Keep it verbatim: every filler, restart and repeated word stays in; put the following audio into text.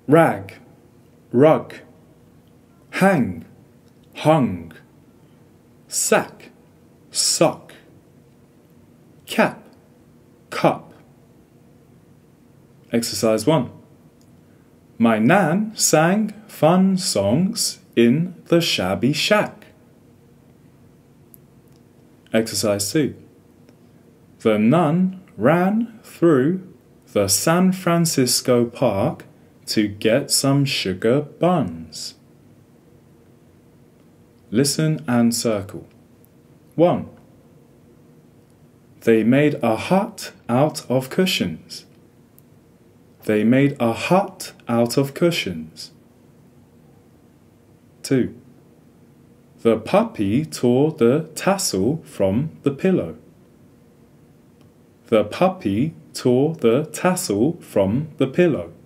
rag, rug, hang, hung, sack, sock, cap, cup. Exercise one. My nan sang fun songs in the shabby shack. Exercise two. The nun ran through the San Francisco Park to get some sugar buns. Listen and circle. one. They made a hut out of cushions. They made a hut out of cushions. two. The puppy tore the tassel from the pillow. The puppy tore the tassel from the pillow.